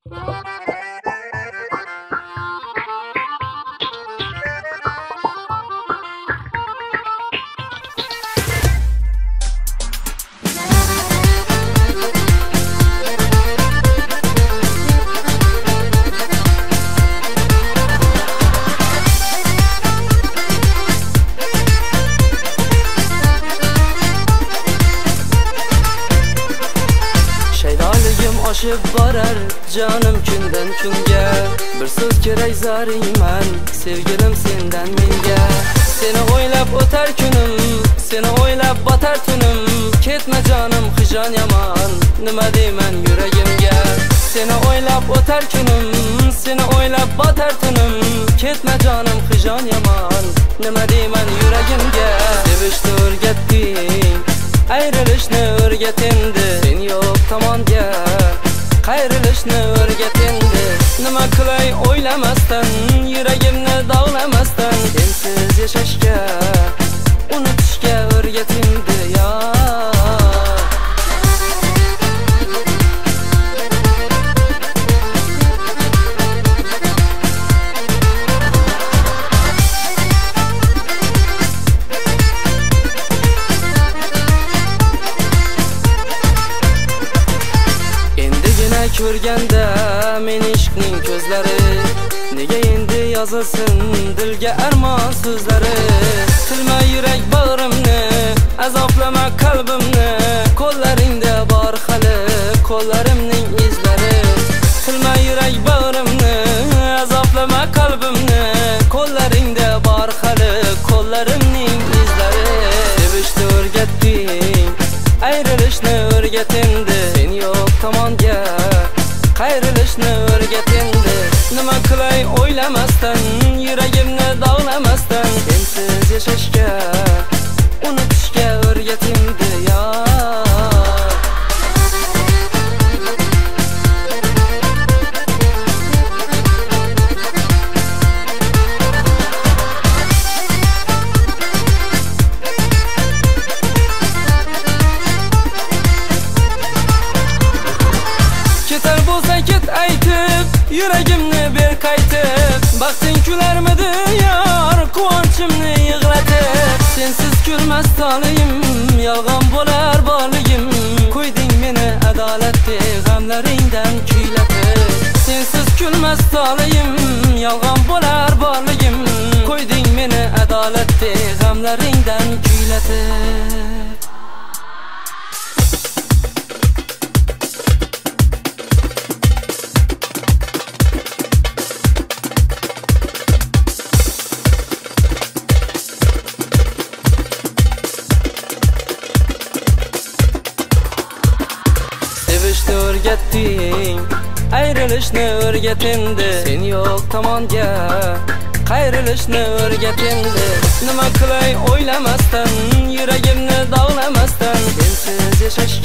Oshib borar canım kundan kunga, bir so'z kerak zariyman sevgilim sendan menga. Seni o'ylab o'tar kunim, seni o'ylab botar tunim. Ketma canım hijon yomon, nima deyman yuragimga. Seni o'ylab o'tar kunim, seni o'ylab botar tunim. Ketma canım hijon yomon, nima deyman yuragimga. Sevishni o'rgatding, ayrilishni o'rgatindi. Sen yo'q tomonga qayrilishni o'rgatindi. Nima qilay o'ylamasdan, yuragimni dog'lamasdan. Sensiz yashashga, unutishga o'rgatindi yo. Ko'rganda men ishqning ko'zlari, nega endi yozilsin dilga armon so'zlari. Tilma yurak bag'rimni, azoblama qalbimni. Qo'llaringda bor hali qo'llarimning izlari. Tilma yurak bag'rimni, azoblama qalbimni. Qo'llaringda bor hali qo'llarimning izlari. Sevishni o'rgatding, ayrilishni o'rgatindi. Sen yo'q tomonga qayrilishni o'rgatindi. Nima qilay o'ylamasdan, yuragimni dog'lamasdan. Sensiz yashashga, unutishga o'rgatindi yo. Ketar bo'lsa ket aytib, yuragimni ber qaytib. Baxting kularmidi yor, quvonchimni yig'latib. Sensiz kulmas tolim, yolg'on bo'lar borligim. Qo'yding meni adolatli g'amlaringdan kuylatib. Sensiz kulmas tolim, yolg'on bo'lar borligim. Qo'yding meni adolatli g'amlaringdan kuylatib. Sevishni o'rgatding, ayrilishni o'rgatindi. Sen yo'q tomonga qayrilishni o'rgatindi. Nima qilay o'ylamasdan, yuragimni dog'lamasdan. Sensiz yashashga